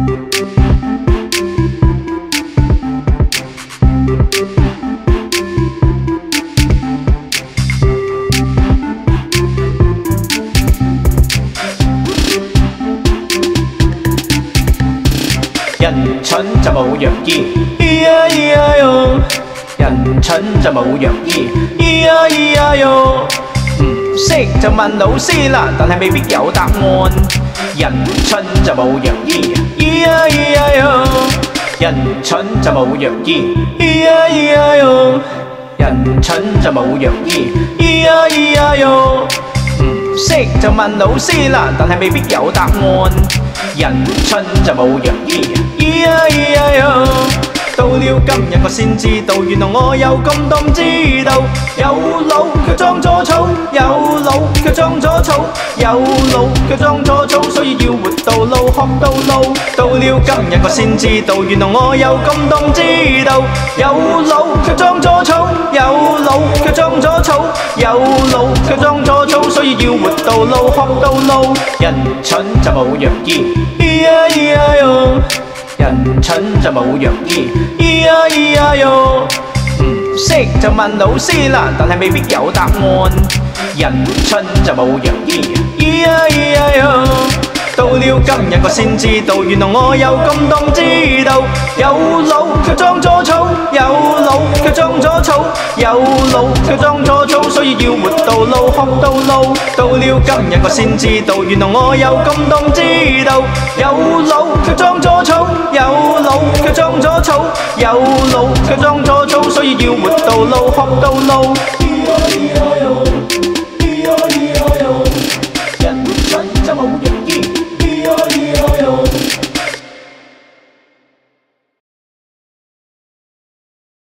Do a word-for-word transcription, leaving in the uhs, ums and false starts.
人蠢就冇藥醫，咿呀咿呀喲。人蠢就冇藥醫，咿呀咿呀喲。唔識就問老師啦，但係未必有答案。人蠢就冇藥醫，咿呀咿呀喲。人蠢就冇藥醫，咿呀咿呀喲。人蠢就冇藥醫，咿呀咿呀喲。唔識就問老師啦，但係未必有答案。人蠢就冇藥醫，咿呀咿呀喲。到了今日我先知道，原來我有咁懂知道。有腦卻裝咗草，有腦卻裝咗草，有腦卻裝咗草，所以要活到老學到老。到了今日我先知道，原來我有咁懂知道。有腦卻裝咗草，有腦卻裝咗草，有腦卻裝咗草，所以要活到老學到老。人蠢就冇藥醫，咿呀咿呀喲。人蠢就冇藥醫，咿呀咿呀喲。唔識就問老師啦，但係未必有答案。人蠢就冇藥醫，咿呀咿呀喲。到了今日我先知道，原來我有咁懂知道。有腦卻裝咗草，有腦卻裝咗草，有腦卻裝咗草，所以要活到老學到老。到了今日我先知道，原來我有咁懂知道。有腦卻裝咗草，有腦卻裝咗草，有腦卻裝咗草，所以要活到老學到老。